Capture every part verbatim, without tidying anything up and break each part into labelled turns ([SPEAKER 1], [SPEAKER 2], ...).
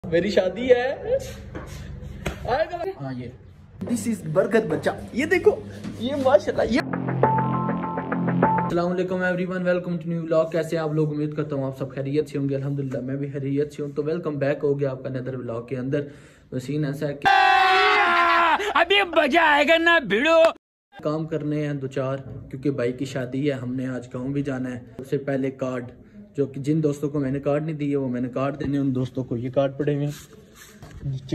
[SPEAKER 1] मेरी शादी है। हाँ ये दिस इज बरगद बच्चा, ये देखो ये माशाल्लाह ये। अस्सलाम वालेकुम everyone, welcome to new vlog. कैसे हैं आप लोग? उम्मीद करता हूँ आप सब खैरियत से होंगे। अल्हम्दुलिल्लाह मैं भी खैरियत से हूँ। तो वेलकम बैक हो गया आपका नदर व्लॉग के अंदर। तो सीन ऐसा है कि
[SPEAKER 2] अभी मजा आएगा ना भिड़ो।
[SPEAKER 1] काम करने हैं दो चार, क्योंकि भाई की शादी है। हमने आज गाँव भी जाना है। सबसे पहले कार्ड, जो कि जिन दोस्तों को मैंने कार्ड नहीं दिए वो मैंने कार्ड देने, उन दोस्तों को ये कार्ड पड़े हुए हैं नीचे।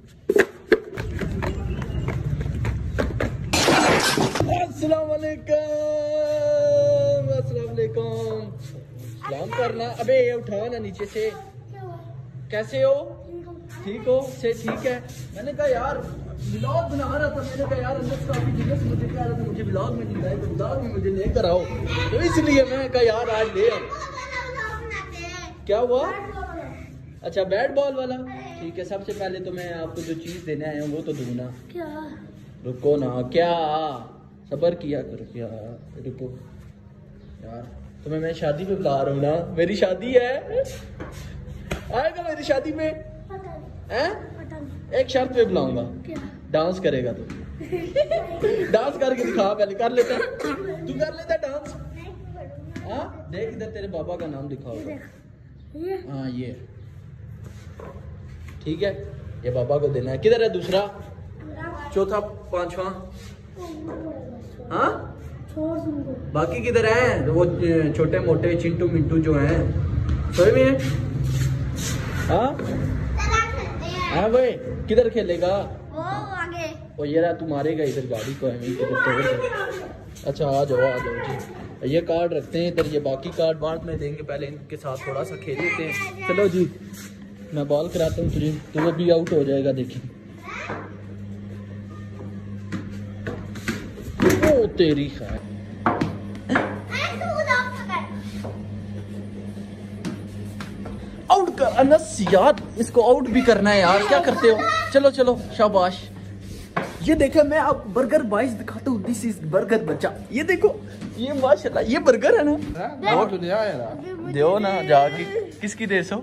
[SPEAKER 1] अस्सलाम वालेकुम, अस्सलाम वालेकुम। सलाम करना। अबे ये उठाओ ना नीचे से। कैसे हो? ठीक हो? से ठीक है। मैंने कहा यार व्लॉग बना रहा था, मैंने कहा यार अंदर काफी जिन्नस मुझे कह रहा था मुझे व्लॉग में नहीं लाए, तो व्लॉग में मुझे लेकर आओ। तो इसलिए मैं कहा यार आज ले आओ। क्या हुआ? अच्छा बैट बॉल वाला, ठीक है। सबसे पहले तो मैं आपको जो चीज देने आया हूँ वो तो दूँ ना।
[SPEAKER 3] क्या?
[SPEAKER 1] रुको ना, क्या सबर किया करो। क्या रुको यार, तुम्हें मैं शादी पे बुला रहा हूँ ना। मेरी शादी है, आएगा मेरी शादी में? हैं? एक शर्त पे बुलाऊंगा। डांस करेगा तू। डांस करके दिखा, पहले कर लेता। तू कर लेता डांस? हाँ देख इधर तेरे बाबा का नाम लिखा होगा। हाँ ये ठीक है, ये बाबा को देना है। किधर है दूसरा, चौथा, पांचवा? हाँ बाकी किधर हैं? वो छोटे मोटे चिंटू मिंटू जो हैं सोए में हैं। हाँ हाँ भाई किधर खेलेगा?
[SPEAKER 3] वो आगे।
[SPEAKER 1] वो ये रहा, तू मारेगा इधर गाड़ी को। है अच्छा आ जाओ आ जाओ जी। ये कार्ड रखते हैं इधर, ये बाकी कार्ड बाद में देंगे। पहले इनके साथ थोड़ा सा खेल लेते हैं। चलो जी मैं बॉल कराता हूँ तुझे, तो वो भी आउट हो जाएगा। देखिए ओ तेरी खैर। आउट कर अनस यार, इसको आउट भी करना है यार, क्या करते हो? चलो चलो शाबाश। ये देखो मैं आपको बर्गर बाइस दिखाता हूँ। दिस इज बर्गर बच्चा, ये देखो ये माशाल्लाह ये बर्गर है ना। दो ना जाके, किसकी दे सो?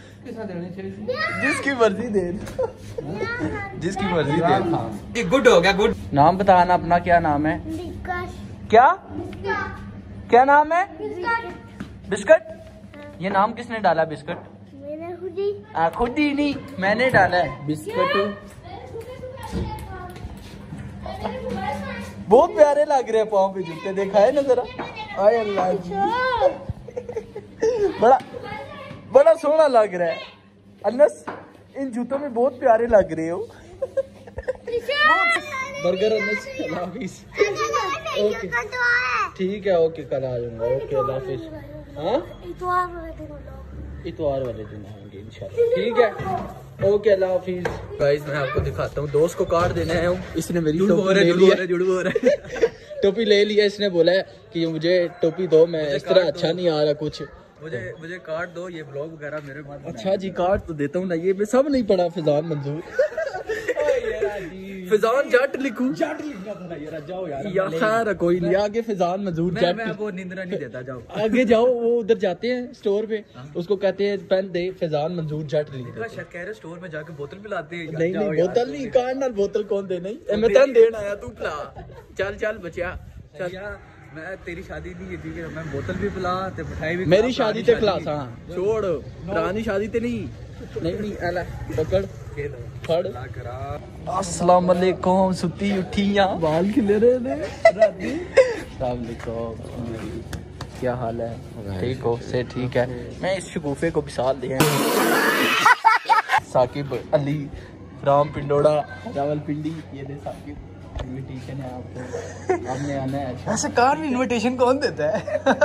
[SPEAKER 1] जिसकी मर्जी दे, जिसकी मर्जी दे।
[SPEAKER 2] गुड हो गया गुड।
[SPEAKER 1] नाम बताना अपना, क्या नाम है? क्या क्या नाम है? बिस्किट। ये नाम किसने डाला बिस्किट?
[SPEAKER 3] मैंने खुद ही।
[SPEAKER 1] आ, खुद ही नहीं, मैंने डाला है बिस्किट। बहुत प्यारे लग रहे हैं पाँव पे जूते, देखा है ना जरा। आय अल्लाह जी, बड़ा बड़ा सोहना लग रहा है अनस, इन जूतों में बहुत प्यारे लग रहे हो। बर्गर अनस, अल्लाह हाफिज। ओके ठीक है, ओके कल आ जाऊंगा। ओके अल्लाह हाफिज। हाँ इतवार वाले दिन आएंगे इंशाल्लाह, ठीक है। ओके अल्लाह हाफिज। गाइस मैं आपको दिखाता हूँ, दोस्त को कार्ड देने आया हूँ। इसने मेरी टोपी ले ली है, टोपी ले लिया। इसने बोला है कि मुझे टोपी दो, मैं इस तरह अच्छा नहीं आ रहा कुछ,
[SPEAKER 2] मुझे मुझे कार्ड दो, ये ब्लॉग वगैरह मेरे पास।
[SPEAKER 1] अच्छा जी कार्ड तो देता हूँ ना, ये मैं सब नहीं पढ़ा। फिजान मंजूर, फिजान जट लिखूं? जट लिखना था यार, जाओ यार यार कोई नहीं, आगे फिजान मंजूर जट।
[SPEAKER 2] मैं आपको निंद्रा नहीं देता, जाओ
[SPEAKER 1] आगे जाओ। वो उधर जाते हैं स्टोर पे, उसको कहते हैं पेन दे, फिजान मंजूर जट लिख दे।
[SPEAKER 2] कह रहे स्टोर में जाके बोतल पिलाते हैं।
[SPEAKER 1] नहीं नहीं बोतल नहीं, कार्ड नाल बोतल कौन दे? नहीं मैं तेन देन आया, तू पिला। चल चल बचिया चल।
[SPEAKER 2] मैं तेरी शादी नहीं की, मैं बोतल भी पिला ते मिठाई भी।
[SPEAKER 1] मेरी शादी ते खिलास। हाँ छोड़, पुरानी शादी ते नहीं। नहीं नहीं एला पकड़ फड़। अस्सलाम वालेकुम, सुती उठियां, बाल खिले रहे ने। अस्सलाम वालेकुम, क्या हाल है? ठीक हो? से ठीक है। मैं इस शगुफे को विशाल दे साकिब अली राम पिंडोड़ा रावलपिंडी, ये दे साकिब इनविटेशन है आपको, आपने आना है।
[SPEAKER 2] ऐसे कार में इनविटेशन कौन देता है?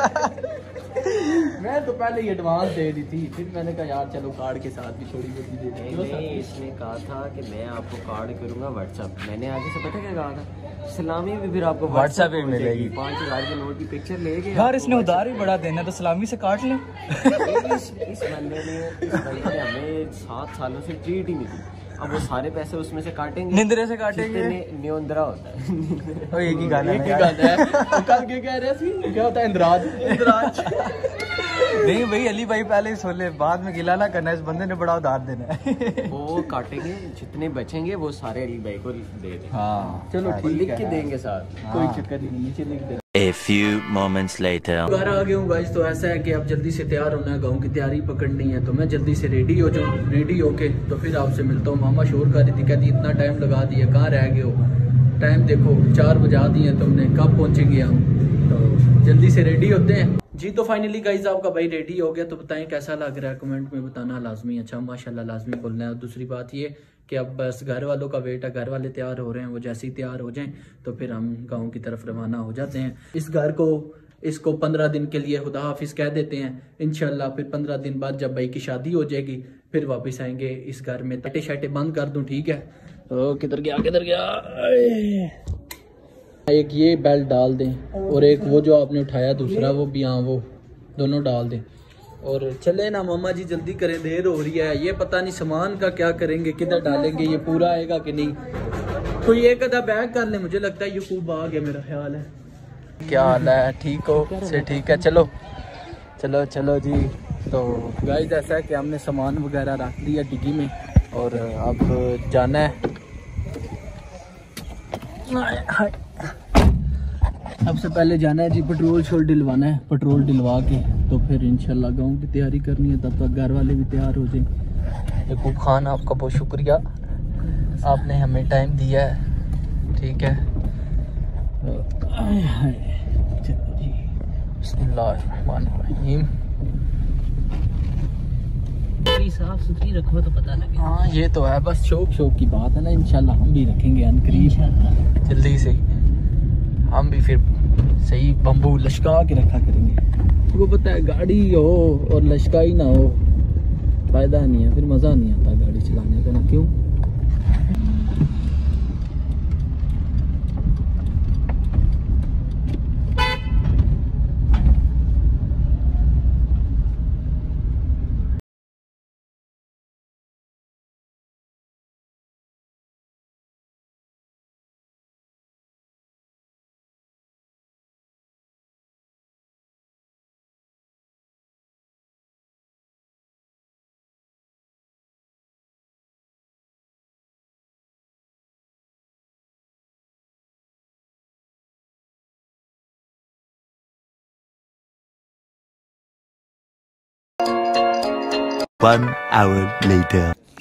[SPEAKER 1] मैं तो पहले ही एडवांस दे दी थी, फिर मैंने कहा यार चलो कार्ड के साथ भी थोड़ी बहुत दे
[SPEAKER 4] नहीं, नहीं इसने कहा था कि मैं आपको कार्ड करूंगा व्हाट्सएप। मैंने आगे से पता क्या कहा था, सलामी भी फिर आपको
[SPEAKER 1] व्हाट्सएप पे मिलेगी।
[SPEAKER 4] पाँच हजार के नोट की पिक्चर लेके।
[SPEAKER 2] यार इसने उधार ही बड़ा देना, तो सलामी से काट लें।
[SPEAKER 4] इस, इस बंदे ने इस बंदे ने हमें सात सालों से ट्रीट ही नहीं दी। अब वो सारे पैसे उसमें से काटेंगे,
[SPEAKER 2] निंद्रे से काटेंगे।
[SPEAKER 4] न्योंदरा होता है।
[SPEAKER 2] और एक ही गाना
[SPEAKER 1] एक ही गाना है। कल क्या कह रहे थे? क्या होता है? इंद्राज। इंद्राज
[SPEAKER 2] नहीं भाई अली भाई पहले ही सोले, बाद में गिला ना करना, इस बंदे ने बड़ा उधार देना है।
[SPEAKER 4] वो काटेंगे, जितने बचेंगे वो सारे अली भाई को दे देंगे।
[SPEAKER 2] हाँ
[SPEAKER 1] चलो
[SPEAKER 4] और
[SPEAKER 1] ठीक
[SPEAKER 4] लिख
[SPEAKER 1] है,
[SPEAKER 4] के देंगे साथ।
[SPEAKER 1] कोई चक्कर ही नहीं, नीचे लिख दे।
[SPEAKER 5] A few moments later.
[SPEAKER 1] घर आ गया हूँ गाइस, तो ऐसा है कि अब जल्दी से तैयार होना है, गाँव की तैयारी पकड़नी है, तो मैं जल्दी से रेडी हो जाऊँ। रेडी होके तो फिर आपसे मिलता हूँ। मामा शोर कर रही थी, कहती इतना टाइम लगा दिया, कहाँ रह गए हो, टाइम देखो चार बजा दिए तुमने, कब पहुँचेंगे हम। तो जल्दी से रेडी होते हैं जी। तो फाइनली गाइस आपका भाई रेडी हो गया, तो बताएं कैसा लग रहा है, कमेंट में बताना लाजमी। अच्छा माशाल्लाह लाजमी बोलना है। और दूसरी बात ये कि अब बस घर वालों का वेट है, घर वाले तैयार हो रहे हैं, वो जैसे ही तैयार हो जाएं तो फिर हम गांव की तरफ रवाना हो जाते हैं। इस घर को इसको पंद्रह दिन के लिए खुदा हाफिज कह देते हैं। इंशाल्लाह फिर पंद्रह दिन बाद जब भाई की शादी हो जाएगी फिर वापस आएंगे इस घर में। तटे शाटे बंद कर दूं, ठीक है। तो किधर गया किधर गया, एक ये बेल्ट डाल दें और एक वो जो आपने उठाया दूसरा वो भी, हाँ वो दोनों डाल दें। और चले ना मामा जी, जल्दी करें, देर हो रही है। ये पता नहीं सामान का क्या करेंगे, किधर डालेंगे, ये पूरा आएगा कि नहीं। कोई एक आधा बैग कर ले, मुझे लगता है यूकूब आ गया, मेरा ख्याल है। क्या हाल है, ठीक हो से? ठीक है, चलो चलो चलो जी। तो गाइस ऐसा है कि हमने सामान वगैरह रख दिया डिग्गी में और अब जाना है। सबसे पहले जाना है जी पेट्रोल शोल डलवाना है, पेट्रोल डलवा के तो फिर इंशाल्लाह गांव की तैयारी करनी है, तब तक घर वाले भी तैयार हो जाए। यकूब खान आपका बहुत शुक्रिया, आपने हमें टाइम दिया है, ठीक है। चलो जी, बिस्मिल्लाहिर्रहमानिर्रहीम।
[SPEAKER 6] साफ सुथरी रखो तो पता लगे।
[SPEAKER 1] हाँ ये तो है, बस शौक शौक की बात है ना, इंशाल्लाह हम भी रखेंगे अनकरीब, जल्दी से हम भी फिर सही बम्बू लश्का के रखा करेंगे। तुमको पता है गाड़ी हो और लश्काई ना हो फायदा नहीं है, फिर मज़ा नहीं आता गाड़ी चलाने का ना, क्यों।
[SPEAKER 5] One hour later.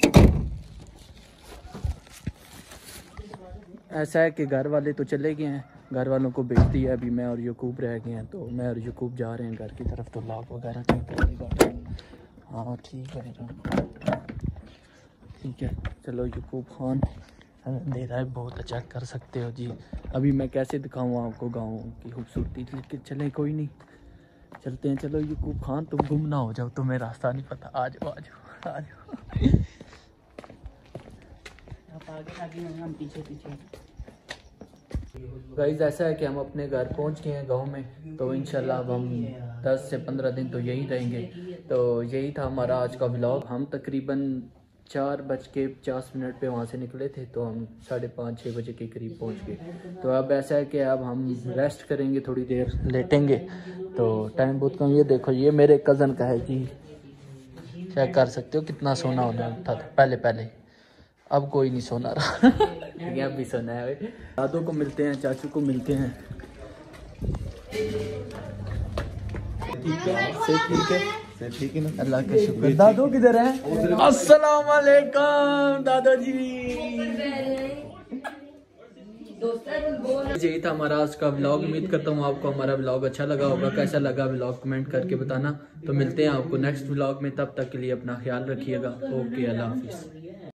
[SPEAKER 1] ऐसा है कि घर वाले तो चले गए हैं, घर वालों को भेज दिया, अभी मैं और यकूब रह गए हैं। तो मैं और यकूब जा रहे हैं घर की तरफ, तो लॉक वगैरह ठीक कर। हाँ ठीक है ठीक है। चलो यकूब खान अंधेरा है बहुत, चेक कर सकते हो जी। अभी मैं कैसे दिखाऊँ आपको गाँव की खूबसूरती, लेकिन चले कोई नहीं, चलते हैं। चलो यकूब खान तुम गुम ना हो जाओ, तुम्हें रास्ता नहीं पता, आ जाओ आ जाओ आ जाओ।
[SPEAKER 6] आप आगे आगे हम पीछे पीछे।
[SPEAKER 1] गाइस ऐसा है कि हम अपने घर पहुंच गए हैं गांव में, तो इंशाल्लाह अब हम दस से पंद्रह दिन तो यहीं रहेंगे। तो यही था हमारा आज का व्लॉग। हम तकरीबन चार बज के पचास मिनट पे वहाँ से निकले थे, तो हम साढ़े पाँच छः बजे के करीब पहुँच गए। तो अब ऐसा है कि अब हम रेस्ट करेंगे, थोड़ी देर लेटेंगे, तो टाइम बहुत कम। ये देखो ये मेरे कज़न का है जी, चेक कर सकते हो कितना सोना होना था पहले पहले, अब कोई नहीं सोना रहा। अब भी सोना है। दादों को मिलते हैं, चाचू को मिलते हैं, ठीक है से ठीक है से ठीक है ना, अल्लाह का शुक्र। दादो किधर है? अस्सलाम वालेकुम दादाजी। यही था हमारा आज का व्लॉग। उम्मीद करता हूँ आपको हमारा व्लॉग अच्छा लगा होगा। कैसा लगा व्लॉग कमेंट करके बताना। तो मिलते हैं आपको नेक्स्ट व्लॉग में, तब तक के लिए अपना ख्याल रखिएगा। ओके, अल्लाह हाफिज़।